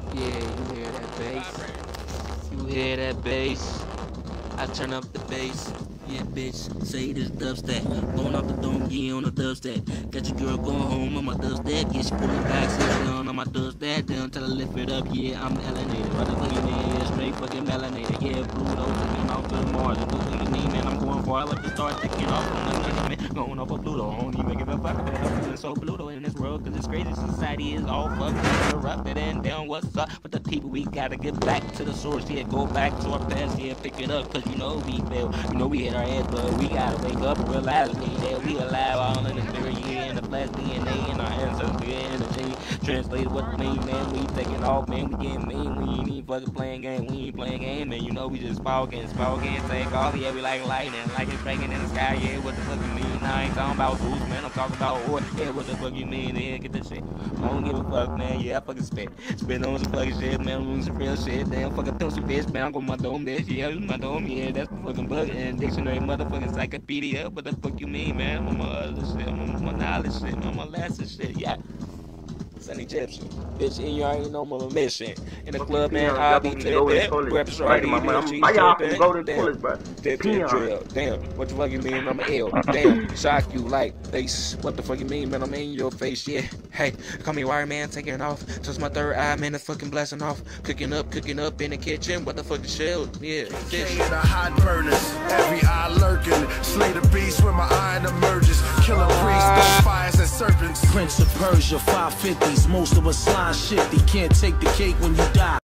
Yeah, you hear that bass? You hear that bass? I turn up the bass. Yeah, bitch, say this dubstep. Going off the dome, yeah, on the dubstep. Got your girl going home on my dubstep. Yeah, she pulling back, sit down on my dubstep. Down till I lift it up, yeah, I'm melanated. Motherfucking man, yeah, straight fucking melanated. Yeah, Pluto, taking off to Mars. And what you need, man, I'm going far. I like to start taking off on the man. Going off of Pluto, I don't even give a fuck about it. I'm feeling so Pluto in this world, cause it's crazy. Society is all fucked up, corrupted, and down what's up with the people. We gotta get back to the source, yeah, go back to our past, yeah, pick it up, cause you know we fail. You know we hit our head, but we gotta wake up and realize that we alive all in the spirit, yeah, in the flesh, DNA, and our ancestors, yeah, energy. Translated what the mean, man, we taking off, man, we getting mean, we ain't even fucking playing game, we ain't playing game, man, you know we just smoking, take off, yeah, we like lightning, like it's breaking in the sky, yeah, what the fuck you mean? I ain't talking about boots, man, I'm talking about oil, yeah, what the fuck you mean, yeah, get this shit. I don't give a fuck, man, yeah, I fucking spit on some fucking shit, man, I'm on some real shit, damn, fucking pencil bitch, man, I'm going my dome, bitch, yeah, my dome, yeah, that's my fucking book, and dictionary, motherfucking encyclopedia, what the fuck you mean, man, I'm on my other shit, I'm on my knowledge shit, I'm on my last shit, yeah. Sunny Egyptian, bitch, and you already know I'm on a mission. In the club, man, I'll be tipping. Grab a shorty, my y'all can go to college, bro. Drill. Damn, what the fuck you mean, I'm ill? Damn, shock you like face. What the fuck you mean, man? I'm in your face, yeah. Hey, call me wire man, taking off. Touch my third eye, man, it's fucking blasting off. Cooking up in the kitchen. What the fuck is shell? Yeah, dish. The hot burners, every eye lurking. Slay the beast when my iron emerges. Killer priest, those fires and serpents. Prince of Persia, 550s. Most of us slime shifty. Can't take the cake when you die.